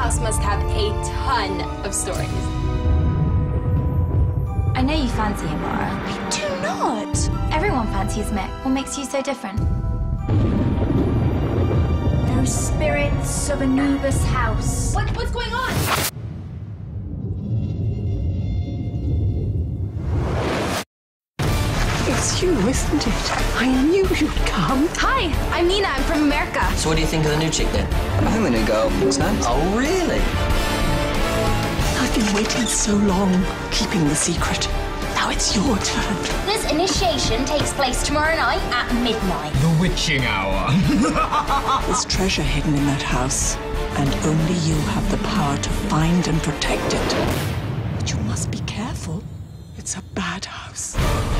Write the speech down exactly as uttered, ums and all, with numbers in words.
house must have a ton of stories. I know you fancy him, Laura. I do not. Everyone fancies Mick. What makes you so different? Those spirits of Anubis house. What, what's going on? It's you, isn't it? I knew you'd come. Hi, I'm Nina. I'm from America. So what do you think of the new chick then? I think the new girl looks nice. Oh, really? I've been waiting so long, keeping the secret. Now it's your turn. This initiation takes place tomorrow night at midnight. The witching hour. There's treasure hidden in that house, and only you have the power to find and protect it. But you must be careful. It's a bad house.